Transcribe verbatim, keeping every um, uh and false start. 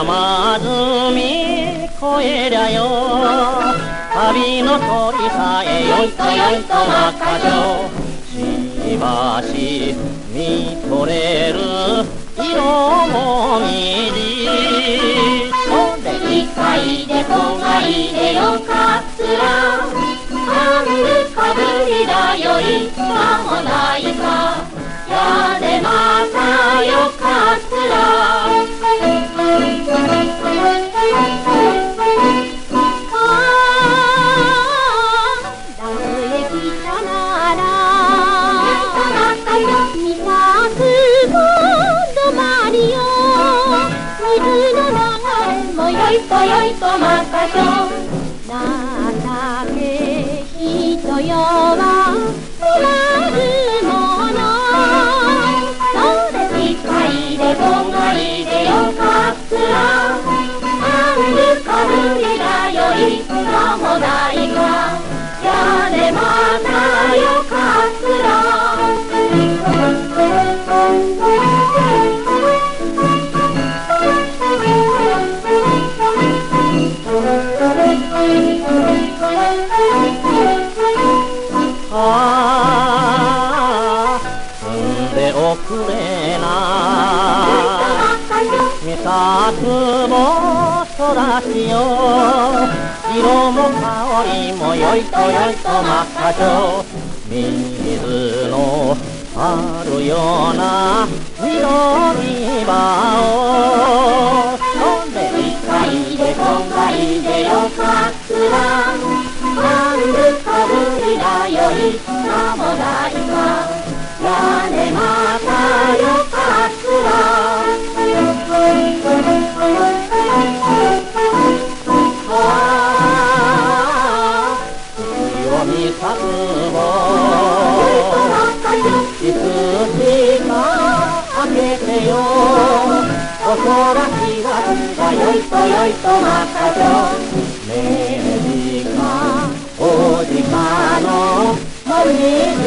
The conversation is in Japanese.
山積み越えりゃよ旅の鳥さえよいとよいと真っ赤城しばし見とれる色もみじそれいかいでこがいでよかつら半分かぶりだよいかもないかやでまたよかつらよいとよいとまったしょ情け人よはなるものそれいっかいでごがいでよかっつら半分かぶりだよいかもないかやれまたよかっつらおくれなみさつも育ちよ色も香りもよいとよいと真っ赤城水のあるような緑場をそれいっかいでごがいでよかっつら半分かぶりだよいかもないかやれまたよかつらああ月を見さすもいつしか開けてよおそらしがつがよいとよいとまった城メジカ王子かの森